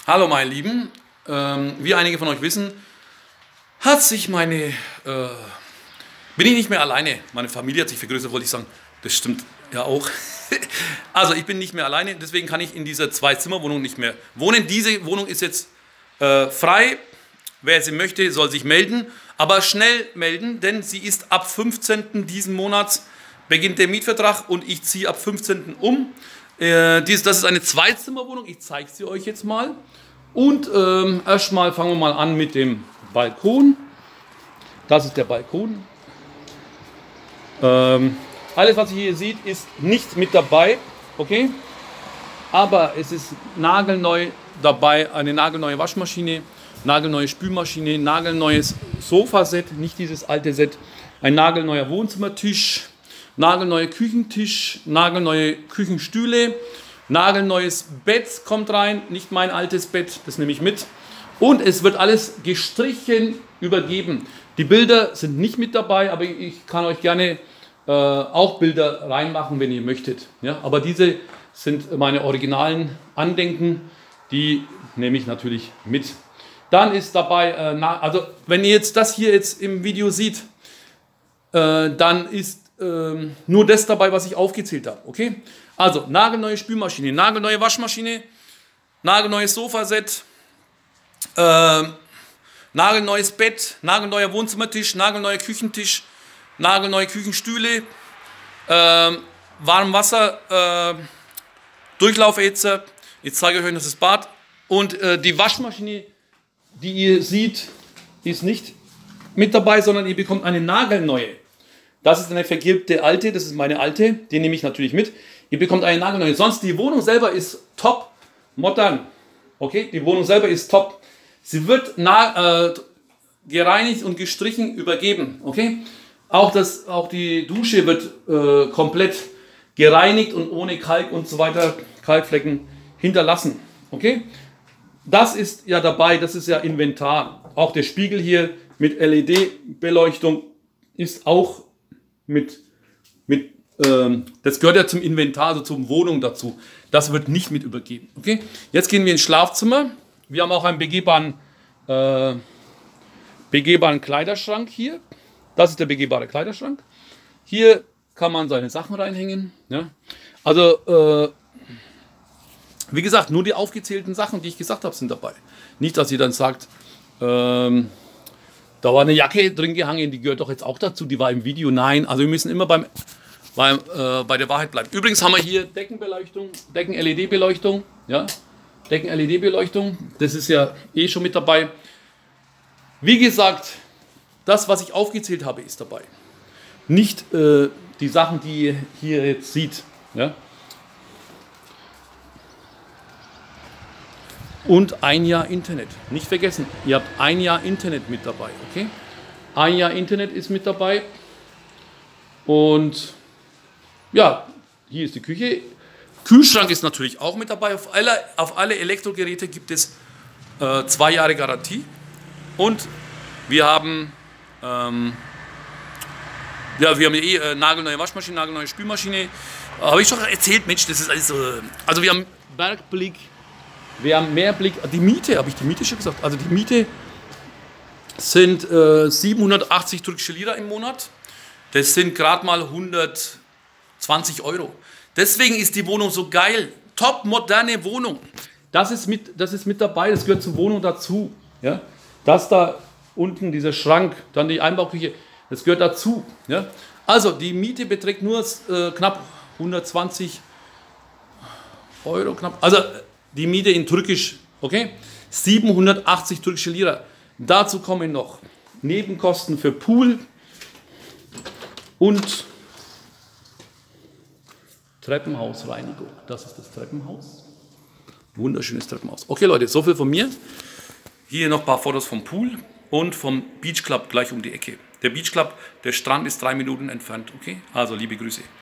Hallo meine Lieben, wie einige von euch wissen, hat sich bin ich nicht mehr alleine. Meine Familie hat sich vergrößert, wollte ich sagen. Das stimmt ja auch. Also ich bin nicht mehr alleine, deswegen kann ich in dieser Zwei-Zimmer-Wohnung nicht mehr wohnen. Diese Wohnung ist jetzt frei. Wer sie möchte, soll sich melden. Aber schnell melden, denn sie ist ab 15. diesen Monats beginnt der Mietvertrag und ich ziehe ab 15. um. Das ist eine Zwei-Zimmer-Wohnung, ich zeige sie euch jetzt mal. Und erstmal fangen wir mal an mit dem Balkon. Das ist der Balkon. Alles, was ihr hier seht, ist nicht mit dabei, okay? Aber es ist nagelneu dabei, eine nagelneue Waschmaschine, nagelneue Spülmaschine, nagelneues Sofaset, nicht dieses alte Set, ein nagelneuer Wohnzimmertisch, nagelneuer Küchentisch, nagelneue Küchenstühle, nagelneues Bett kommt rein, nicht mein altes Bett, das nehme ich mit. Und es wird alles gestrichen übergeben. Die Bilder sind nicht mit dabei, aber ich kann euch gerne auch Bilder reinmachen, wenn ihr möchtet. Ja, aber diese sind meine originalen Andenken, die nehme ich natürlich mit. Dann ist dabei, also wenn ihr jetzt das hier jetzt im Video seht, dann ist nur das dabei, was ich aufgezählt habe. Okay? Also nagelneue Spülmaschine, nagelneue Waschmaschine, nagelneues Sofaset, nagelneues Bett, nagelneuer Wohnzimmertisch, nagelneuer Küchentisch, nagelneue Küchenstühle, Warmwasser, Durchlauferhitzer. Jetzt zeige ich euch das Bad. Und die Waschmaschine, die ihr seht, ist nicht mit dabei, sondern ihr bekommt eine nagelneue. Das ist eine vergilbte alte, das ist meine alte, die nehme ich natürlich mit. Ihr bekommt eine nagelneue. Sonst die Wohnung selber ist top, modern. Okay, die Wohnung selber ist top. Sie wird gereinigt und gestrichen übergeben. Okay, auch die Dusche wird komplett gereinigt und ohne Kalk und so weiter, Kalkflecken hinterlassen. Okay, das ist ja dabei, das ist ja Inventar. Auch der Spiegel hier mit LED-Beleuchtung ist auch das gehört ja zum Inventar, also zur Wohnung dazu. Das wird nicht mit übergeben. Okay? Jetzt gehen wir ins Schlafzimmer. Wir haben auch einen begehbaren Kleiderschrank hier. Das ist der begehbare Kleiderschrank. Hier kann man seine Sachen reinhängen. Ja? Also, wie gesagt, nur die aufgezählten Sachen, die ich gesagt habe, sind dabei. Nicht, dass ihr dann sagt, da war eine Jacke drin gehangen, die gehört doch jetzt auch dazu, die war im Video. Nein, also wir müssen immer bei der Wahrheit bleiben. Übrigens haben wir hier Deckenbeleuchtung, Decken-LED-Beleuchtung. Ja? Decken-LED-Beleuchtung, das ist ja eh schon mit dabei. Wie gesagt, das, was ich aufgezählt habe, ist dabei. Nicht die Sachen, die ihr hier jetzt seht. Ja? Und ein Jahr Internet. Nicht vergessen, ihr habt ein Jahr Internet mit dabei. Okay? Ein Jahr Internet ist mit dabei. Und ja, hier ist die Küche. Kühlschrank ist natürlich auch mit dabei. Auf alle Elektrogeräte gibt es 2 Jahre Garantie. Und wir haben nagelneue Waschmaschine, nagelneue Spülmaschine. Habe ich schon erzählt, Mensch, das ist alles so. Also wir haben Bergblick. Wir haben mehr Blick. Die Miete, habe ich die Miete schon gesagt? Also die Miete sind 780 türkische Lira im Monat. Das sind gerade mal 120 Euro. Deswegen ist die Wohnung so geil. Top moderne Wohnung. Das ist mit dabei, das gehört zur Wohnung dazu. Ja? Das da unten, dieser Schrank, dann die Einbauküche, das gehört dazu. Ja? Also die Miete beträgt nur knapp 120 Euro. Knapp. Also die Miete in Türkisch, okay? 780 türkische Lira. Dazu kommen noch Nebenkosten für Pool und Treppenhausreinigung. Das ist das Treppenhaus. Wunderschönes Treppenhaus. Okay Leute, so viel von mir. Hier noch ein paar Fotos vom Pool und vom Beach Club gleich um die Ecke. Der Beach Club, der Strand ist 3 Minuten entfernt, okay? Also liebe Grüße.